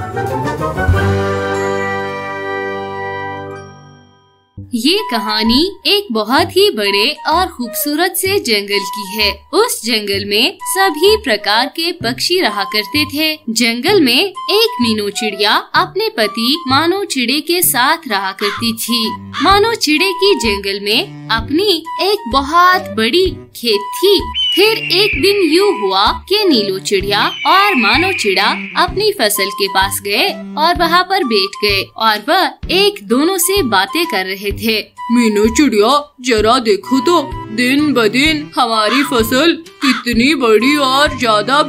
ये कहानी एक बहुत ही बड़े और खूबसूरत से जंगल की है। उस जंगल में सभी प्रकार के पक्षी रहा करते थे। जंगल में एक मीनू चिड़िया अपने पति मानो चिड़े के साथ रहा करती थी। मानो चिड़े की जंगल में अपनी एक बहुत बड़ी खेत थी। फिर एक दिन यूँ हुआ कि नीलू चिड़िया और मानो चिड़ा अपनी फसल के पास गए और वहाँ पर बैठ गए और वह एक दोनों से बातें कर रहे थे। मीनू चिड़िया, जरा देखो तो दिन ब दिन हमारी फसल कितनी बड़ी और ज्यादा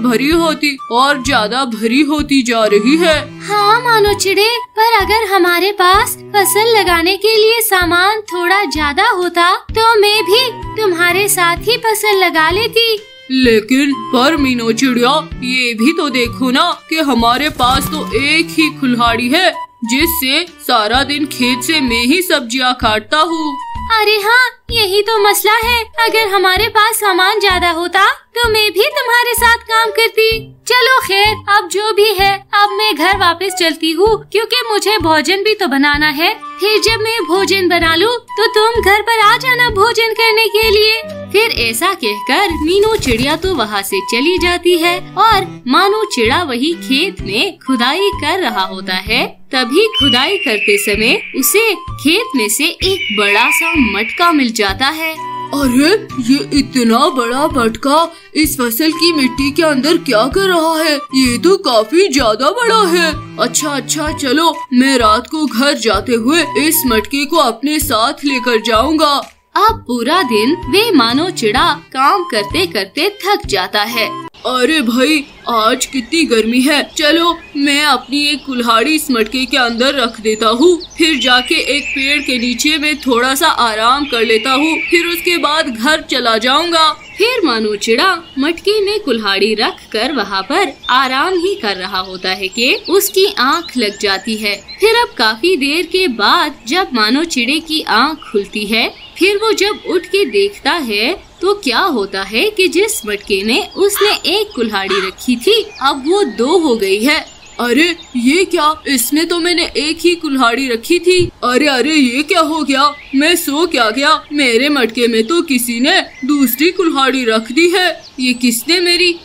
भरी होती जा रही है। हाँ मानो चिड़े, पर अगर हमारे पास फसल लगाने के लिए सामान थोड़ा ज्यादा होता तो मैं भी तुम्हारे साथ ही फसल लगा लेती। लेकिन पर मीनू चिड़िया, ये भी तो देखो ना कि हमारे पास तो एक ही कुल्हाड़ी है जिससे सारा दिन खेत से मैं ही सब्जियां काटता हूँ। अरे हाँ, यही तो मसला है। अगर हमारे पास सामान ज्यादा होता तो मैं भी तुम्हारे साथ काम करती। चलो खैर, अब जो भी है, अब मैं घर वापस चलती हूँ क्योंकि मुझे भोजन भी तो बनाना है। फिर जब मैं भोजन बना लूँ तो तुम घर पर आ जाना भोजन करने के लिए। फिर ऐसा कहकर मीनू चिड़िया तो वहाँ से चली जाती है और मानो चिड़ा वही खेत में खुदाई कर रहा होता है। तभी खुदाई करते समय उसे खेत में से एक बड़ा सा मटका मिल जाता है। अरे, ये इतना बड़ा मटका इस फसल की मिट्टी के अंदर क्या कर रहा है? ये तो काफी ज्यादा बड़ा है। अच्छा, चलो मैं रात को घर जाते हुए इस मटके को अपने साथ लेकर जाऊंगा। अब पूरा दिन वे मानो चिड़ा काम करते करते थक जाता है। अरे भाई, आज कितनी गर्मी है। चलो मैं अपनी एक कुल्हाड़ी इस मटके के अंदर रख देता हूँ। फिर जाके एक पेड़ के नीचे में थोड़ा सा आराम कर लेता हूँ। फिर उसके बाद घर चला जाऊंगा। फिर मानो चिड़ा मटके में कुल्हाड़ी रख कर वहाँ पर आराम ही कर रहा होता है कि उसकी आँख लग जाती है। फिर अब काफी देर के बाद जब मानो चिड़े की आँख खुलती है, फिर वो जब उठ के देखता है तो क्या होता है कि जिस मटके में उसने एक कुल्हाड़ी रखी थी, अब वो 2 हो गई है। अरे ये क्या? इसमें तो मैंने एक ही कुल्हाड़ी रखी थी। अरे ये क्या हो गया? मैं सो क्या गया? मेरे मटके में तो किसी ने दूसरी कुल्हाड़ी रख दी है। ये किसने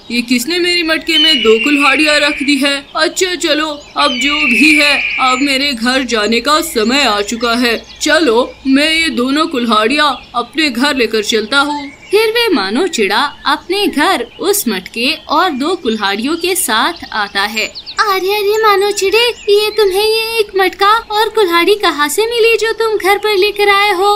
मेरी मटके में 2 कुल्हाड़ियाँ रख दी है। अच्छा चलो, अब जो भी है, अब मेरे घर जाने का समय आ चुका है। चलो मैं ये दोनों कुल्हाड़ियाँ अपने घर लेकर चलता हूँ। फिर वे मानो चिड़ा अपने घर उस मटके और 2 कुल्हाड़ियों के साथ आता है। अरे मानो चिड़े, ये तुम्हें ये एक मटका और कुल्हाड़ी कहाँ से मिली जो तुम घर पर लेकर आए हो?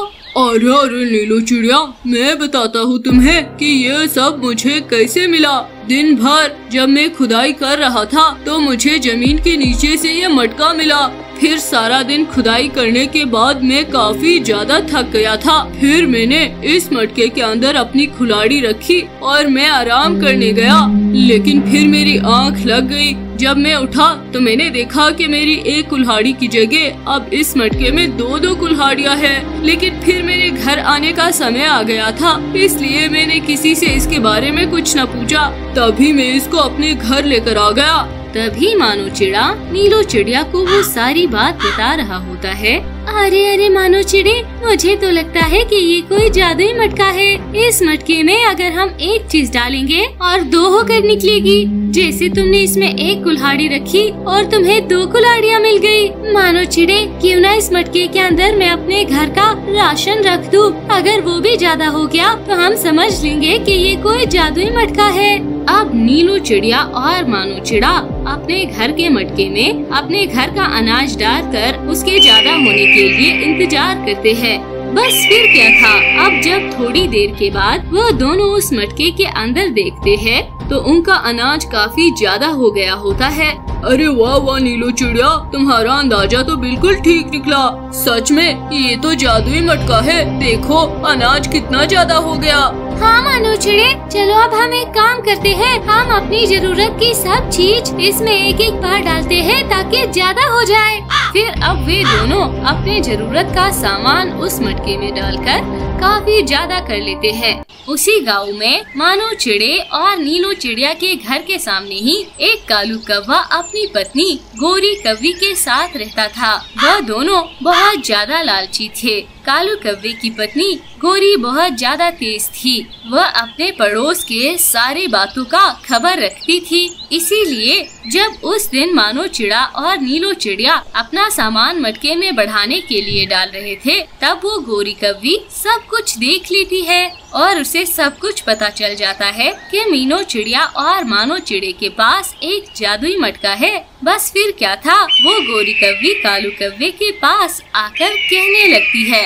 अरे नीलू चिड़िया, मैं बताता हूँ तुम्हें कि ये सब मुझे कैसे मिला। दिन भर जब मैं खुदाई कर रहा था तो मुझे जमीन के नीचे से ये मटका मिला। फिर सारा दिन खुदाई करने के बाद मैं काफी ज्यादा थक गया था। फिर मैंने इस मटके के अंदर अपनी कुल्हाड़ी रखी और मैं आराम करने गया, लेकिन फिर मेरी आँख लग गई। जब मैं उठा तो मैंने देखा कि मेरी एक कुल्हाड़ी की जगह अब इस मटके में 2 कुल्हाड़ियाँ हैं। लेकिन फिर मेरे घर आने का समय आ गया था, इसलिए मैंने किसी से इसके बारे में कुछ न पूछा। तभी मैं इसको अपने घर लेकर आ गया। तभी मानो चिड़ा नीलू चिड़िया को वो सारी बात बता रहा होता है। अरे मानो चिड़े, मुझे तो लगता है कि ये कोई जादुई मटका है। इस मटके में अगर हम एक चीज डालेंगे और 2 होकर निकलेगी। जैसे तुमने इसमें एक कुल्हाड़ी रखी और तुम्हें 2 कुल्हाड़ियाँ मिल गई। मानो चिड़े, क्यों ना इस मटके के अंदर मैं अपने घर का राशन रख दूं। अगर वो भी ज्यादा हो गया तो हम समझ लेंगे कि ये कोई जादुई मटका है। अब नीलू चिड़िया और मानो चिड़ा अपने घर के मटके में अपने घर का अनाज डालकर उसके ज्यादा होने के लिए इंतजार करते हैं। बस फिर क्या था, अब जब थोड़ी देर के बाद वो दोनों उस मटके के अंदर देखते हैं तो उनका अनाज काफी ज्यादा हो गया होता है। अरे वाह नीलू चिड़िया, तुम्हारा अंदाजा तो बिल्कुल ठीक निकला। सच में ये तो जादुई मटका है। देखो अनाज कितना ज्यादा हो गया। हाँ मानो चिड़े, चलो अब हम एक काम करते हैं। हम अपनी जरूरत की सब चीज इसमें एक बार डालते हैं ताकि ज्यादा हो जाए। फिर अब वे दोनों अपने जरूरत का सामान उस मटके में डालकर काफी ज्यादा कर लेते हैं। उसी गांव में मानो चिड़े और नीलो चिड़िया के घर के सामने ही एक कालू कौवा अपनी पत्नी गोरी कौवी के साथ रहता था। वह दोनों बहुत ज्यादा लालची थे। कालू कौवे की पत्नी गोरी बहुत ज्यादा तेज थी। वह अपने पड़ोस के सारी बातों का खबर रखती थी। इसीलिए जब उस दिन मानो चिड़ा और नीलो चिड़िया अपना सामान मटके में बढ़ाने के लिए डाल रहे थे, तब वो गोरी कौवी सब कुछ देख लेती है और उसे सब कुछ पता चल जाता है कि मीनो चिड़िया और मानो चिड़े के पास एक जादुई मटका है। बस फिर क्या था, वो गोरी कौवी कालू कौवे के पास आकर कहने लगती है,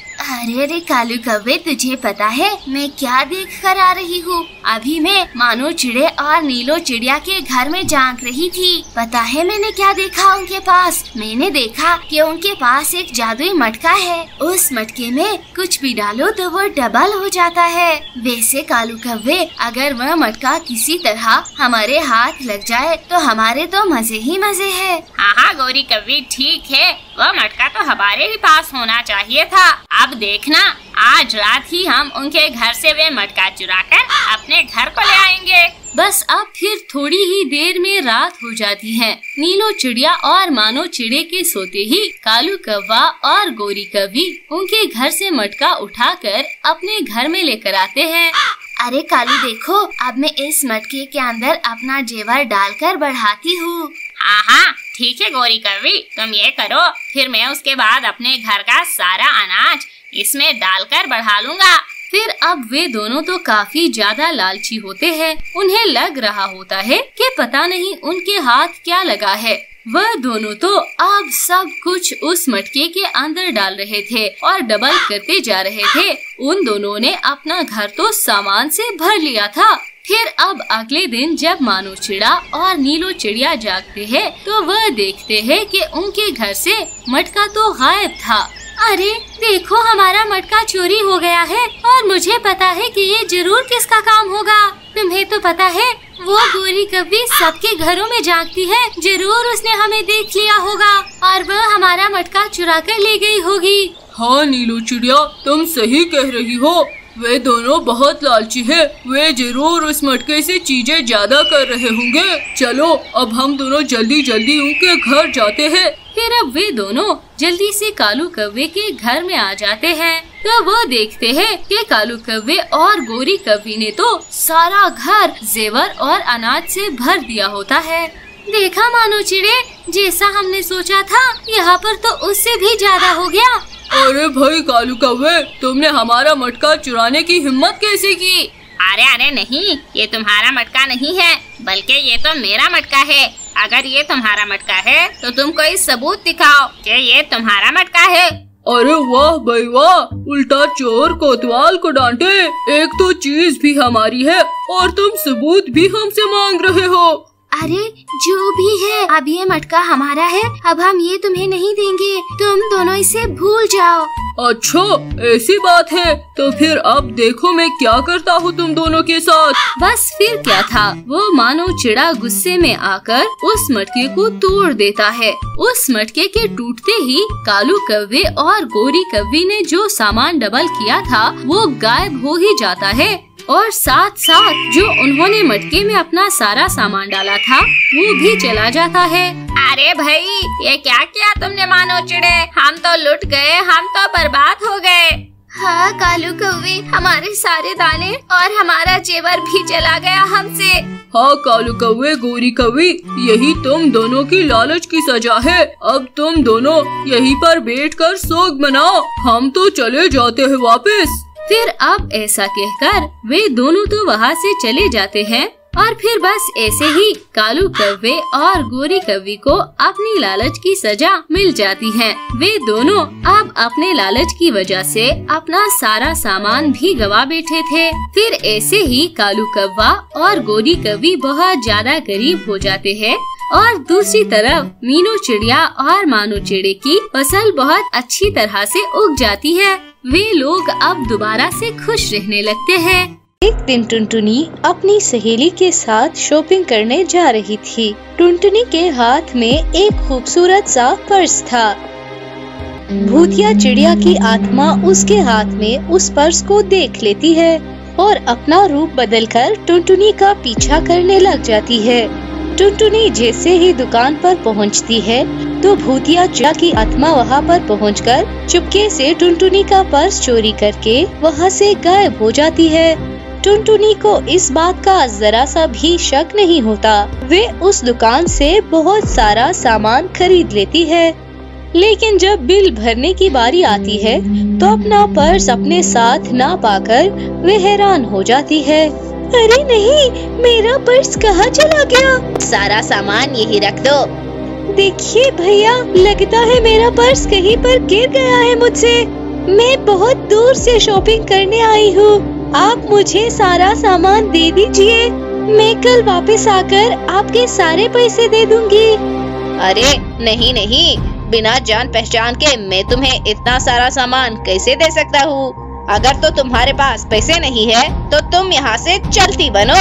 अरे अरे कालू कौवे, तुझे पता है मैं क्या देख कर आ रही हूँ? अभी मैं मानो चिड़े और नीलो चिड़िया के घर में झांक रही थी। पता है मैंने क्या देखा उनके पास? मैंने देखा कि उनके पास एक जादुई मटका है। उस मटके में कुछ भी डालो तो वो डबल हो जाता है। वैसे कालू कौवे, अगर वह मटका किसी तरह हमारे हाथ लग जाए तो हमारे तो मजे ही मजे है। हाँ गोरी कौवी, ठीक है, वह मटका तो हमारे ही पास होना चाहिए था। अब देखना, आज रात ही हम उनके घर से वे मटका चुरा कर अपने घर को ले आएंगे। बस अब फिर थोड़ी ही देर में रात हो जाती है। नीलो चिड़िया और मानो चिड़े के सोते ही कालू कौवा और गोरी कौवी उनके घर से मटका उठाकर अपने घर में लेकर आते हैं। अरे कालू देखो, अब मैं इस मटके के अंदर अपना जेवर डालकर बढ़ाती हूँ। हाँ ठीक है गोरी कौवी, तुम ये करो, फिर मैं उसके बाद अपने घर का सारा अनाज इसमें डालकर बढ़ा लूँगा। फिर अब वे दोनों तो काफी ज्यादा लालची होते हैं। उन्हें लग रहा होता है कि पता नहीं उनके हाथ क्या लगा है। वह दोनों तो अब सब कुछ उस मटके के अंदर डाल रहे थे और डबल करते जा रहे थे। उन दोनों ने अपना घर तो सामान से भर लिया था। फिर अब अगले दिन जब मानो चिड़ा और नीलो चिड़िया जागते हैं तो वह देखते हैं कि उनके घर से मटका तो गायब था। अरे देखो, हमारा मटका चोरी हो गया है और मुझे पता है कि ये जरूर किसका काम होगा। तुम्हें तो पता है वो गोरी कौवी सबके घरों में झांकती है। जरूर उसने हमें देख लिया होगा और वह हमारा मटका चुरा कर ले गई होगी। हाँ नीलो चिड़िया, तुम सही कह रही हो। वे दोनों बहुत लालची है। वे जरूर उस मटके से चीजें ज्यादा कर रहे होंगे। चलो अब हम दोनों जल्दी जल्दी उनके घर जाते हैं। फिर अब वे दोनों जल्दी से कालू कौवे के घर में आ जाते हैं तो वो देखते हैं कि कालू कौवे और गोरी कौवी ने तो सारा घर जेवर और अनाज से भर दिया होता है। देखा मानो चिड़े, जैसा हमने सोचा था यहाँ पर तो उससे भी ज्यादा हो गया। अरे भाई कालू कौवे, तुमने हमारा मटका चुराने की हिम्मत कैसे की? अरे नहीं, ये तुम्हारा मटका नहीं है, बल्कि ये तो मेरा मटका है। अगर ये तुम्हारा मटका है तो तुम कोई सबूत दिखाओ कि ये तुम्हारा मटका है। अरे वाह भाई वाह, उल्टा चोर कोतवाल को डांटे। एक तो चीज भी हमारी है और तुम सबूत भी हमसे मांग रहे हो। अरे जो भी है, अब ये मटका हमारा है। अब हम ये तुम्हें नहीं देंगे, तुम दोनों इसे भूल जाओ। अच्छा ऐसी बात है, तो फिर अब देखो मैं क्या करता हूँ तुम दोनों के साथ। बस फिर क्या था, वो मानो चिड़ा गुस्से में आकर उस मटके को तोड़ देता है। उस मटके के टूटते ही कालू कौवे और गोरी कौवी ने जो सामान डबल किया था वो गायब हो ही जाता है और साथ साथ जो उन्होंने मटके में अपना सारा सामान डाला था वो भी चला जाता है। अरे भाई, ये क्या किया तुमने मानो चिड़े? हम तो लुट गए, हम तो बर्बाद हो गए। हाँ कालू कौवे, हमारे सारे दाने और हमारा जेवर भी चला गया हमसे। हाँ कालू कौवे गोरी कौवी, यही तुम दोनों की लालच की सजा है। अब तुम दोनों यहीं पर बैठकर शोक मनाओ, हम तो चले जाते हैं वापस। फिर अब ऐसा कहकर वे दोनों तो वहाँ से चले जाते हैं और फिर बस ऐसे ही कालू कौवे और गोरी कौवी को अपनी लालच की सजा मिल जाती है। वे दोनों अब अपने लालच की वजह से अपना सारा सामान भी गवा बैठे थे। फिर ऐसे ही कालू कौवा और गोरी कौवी बहुत ज्यादा गरीब हो जाते हैं और दूसरी तरफ मीनू चिड़िया और मानो चिड़े की फसल बहुत अच्छी तरह से उग जाती है। वे लोग अब दोबारा से खुश रहने लगते हैं। एक दिन टुनटुनी अपनी सहेली के साथ शॉपिंग करने जा रही थी। टुनटुनी के हाथ में एक खूबसूरत सा पर्स था। भूतिया चिड़िया की आत्मा उसके हाथ में उस पर्स को देख लेती है और अपना रूप बदलकर टुनटुनी का पीछा करने लग जाती है। टुनटुनी जैसे ही दुकान पर पहुंचती है तो भूतिया चिड़िया की आत्मा वहां पर पहुंचकर चुपके से टुनटुनी का पर्स चोरी करके वहां से गायब हो जाती है। टुनटुनी को इस बात का जरा सा भी शक नहीं होता। वे उस दुकान से बहुत सारा सामान खरीद लेती है, लेकिन जब बिल भरने की बारी आती है तो अपना पर्स अपने साथ ना पाकर वे हैरान हो जाती है। अरे नहीं, मेरा पर्स कहाँ चला गया? सारा सामान यही रख दो। देखिए भैया, लगता है मेरा पर्स कहीं पर गिर गया है मुझसे। मैं बहुत दूर से शॉपिंग करने आई हूँ। आप मुझे सारा सामान दे दीजिए, मैं कल वापस आकर आपके सारे पैसे दे दूंगी। अरे नहीं नहीं, बिना जान पहचान के मैं तुम्हें इतना सारा सामान कैसे दे सकता हूँ? अगर तो तुम्हारे पास पैसे नहीं है तो तुम यहाँ से चलती बनो।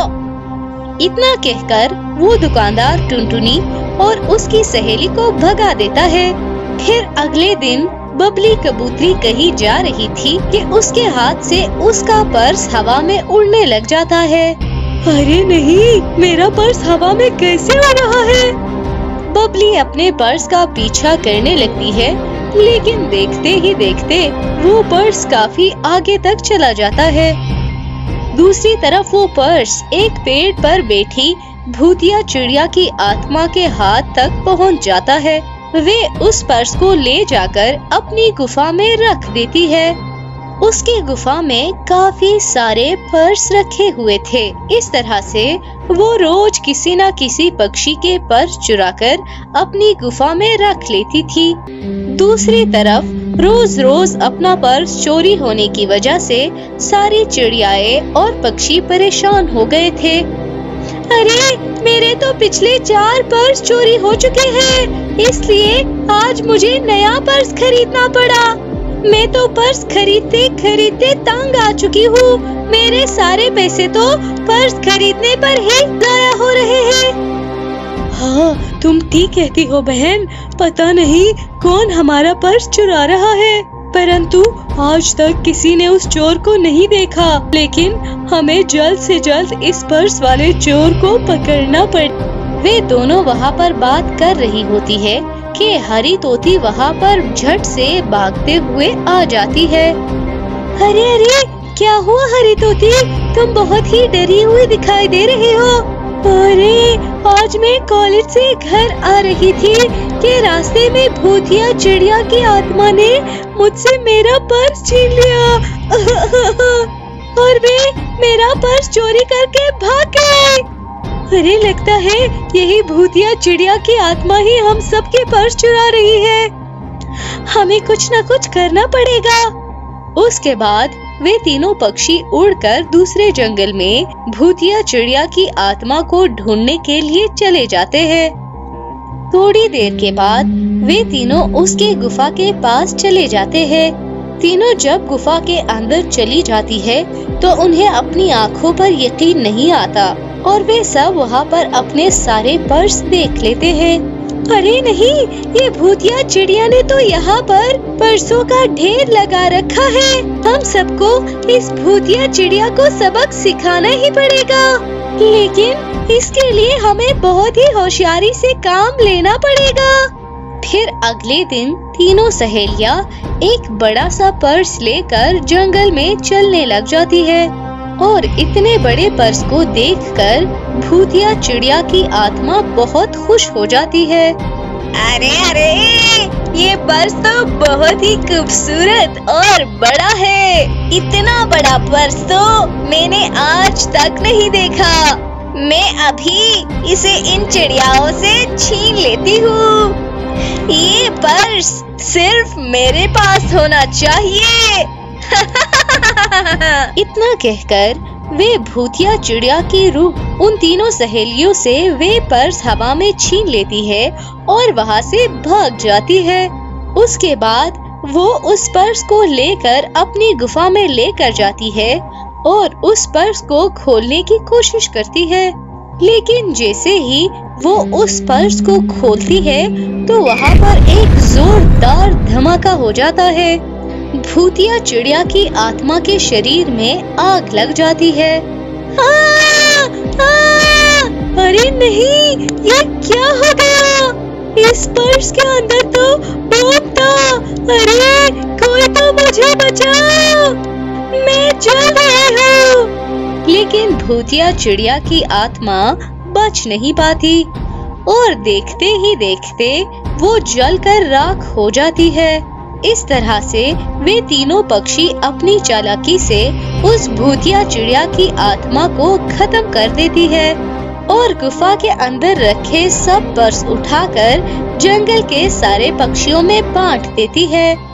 इतना कहकर वो दुकानदार टुनटुनी और उसकी सहेली को भगा देता है। फिर अगले दिन बबली कबूतरी कहीं जा रही थी कि उसके हाथ से उसका पर्स हवा में उड़ने लग जाता है। अरे नहीं, मेरा पर्स हवा में कैसे उड़ रहा है? बबली अपने पर्स का पीछा करने लगती है, लेकिन देखते ही देखते वो पर्स काफी आगे तक चला जाता है। दूसरी तरफ वो पर्स एक पेड़ पर बैठी भूतिया चिड़िया की आत्मा के हाथ तक पहुंच जाता है। वे उस पर्स को ले जाकर अपनी गुफा में रख देती है। उसकी गुफा में काफी सारे पर्स रखे हुए थे। इस तरह से वो रोज किसी न किसी पक्षी के पर्स चुराकर अपनी गुफा में रख लेती थी। दूसरी तरफ रोज रोज अपना पर्स चोरी होने की वजह से सारी चिड़ियाएं और पक्षी परेशान हो गए थे। अरे, मेरे तो पिछले 4 पर्स चोरी हो चुके हैं, इसलिए आज मुझे नया पर्स खरीदना पड़ा। मैं तो पर्स खरीदते खरीदते तंग आ चुकी हूँ। मेरे सारे पैसे तो पर्स खरीदने पर ही जाया हो रहे हैं। हाँ, तुम ठीक कहती हो बहन। पता नहीं कौन हमारा पर्स चुरा रहा है, परंतु आज तक किसी ने उस चोर को नहीं देखा। लेकिन हमें जल्द से जल्द इस पर्स वाले चोर को पकड़ना पड़ेगा। वे दोनों वहाँ पर बात कर रही होती है कि हरी तोती वहाँ पर झट से भागते हुए आ जाती है। अरे अरे, क्या हुआ हरी तोती? तुम बहुत ही डरी हुई दिखाई दे रही हो। अरे, आज मैं कॉलेज से घर आ रही थी कि रास्ते में भूतिया चिड़िया की आत्मा ने मुझसे मेरा पर्स छीन लिया और वे मेरा पर्स चोरी करके भाग गए। अरे, लगता है यही भूतिया चिड़िया की आत्मा ही हम सबके पर्स चुरा रही है। हमें कुछ न कुछ करना पड़ेगा। उसके बाद वे तीनों पक्षी उड़कर दूसरे जंगल में भूतिया चिड़िया की आत्मा को ढूंढने के लिए चले जाते हैं। थोड़ी देर के बाद वे तीनों उसके गुफा के पास चले जाते हैं। तीनों जब गुफा के अंदर चली जाती है तो उन्हें अपनी आँखों पर यकीन नहीं आता और वे सब वहाँ पर अपने सारे पर्स देख लेते हैं। अरे नहीं, ये भूतिया चिड़िया ने तो यहाँ पर पर्सों का ढेर लगा रखा है। हम सबको इस भूतिया चिड़िया को सबक सिखाना ही पड़ेगा, लेकिन इसके लिए हमें बहुत ही होशियारी से काम लेना पड़ेगा। फिर अगले दिन तीनों सहेलियाँ एक बड़ा सा पर्स लेकर जंगल में चलने लग जाती है और इतने बड़े पर्स को देखकर भूतिया चिड़िया की आत्मा बहुत खुश हो जाती है। अरे अरे, ये पर्स तो बहुत ही खूबसूरत और बड़ा है। इतना बड़ा पर्स तो मैंने आज तक नहीं देखा। मैं अभी इसे इन चिड़ियाओं से छीन लेती हूँ। ये पर्स सिर्फ मेरे पास होना चाहिए। इतना कहकर वे भूतिया चिड़िया की रूह उन तीनों सहेलियों से वे पर्स हवा में छीन लेती है और वहाँ से भाग जाती है। उसके बाद वो उस पर्स को लेकर अपनी गुफा में लेकर जाती है और उस पर्स को खोलने की कोशिश करती है, लेकिन जैसे ही वो उस पर्स को खोलती है तो वहाँ पर एक जोरदार धमाका हो जाता है। भूतिया चिड़िया की आत्मा के शरीर में आग लग जाती है। अरे नहीं, ये क्या हो गया? इस पर्स के अंदर तो बम था। अरे कोई तो मुझे बचाओ, मैं जल रही हूँ। लेकिन भूतिया चिड़िया की आत्मा बच नहीं पाती और देखते ही देखते वो जलकर राख हो जाती है। इस तरह से वे तीनों पक्षी अपनी चालाकी से उस भूतिया चिड़िया की आत्मा को खत्म कर देती है और गुफा के अंदर रखे सब पर्स उठाकर जंगल के सारे पक्षियों में बांट देती है।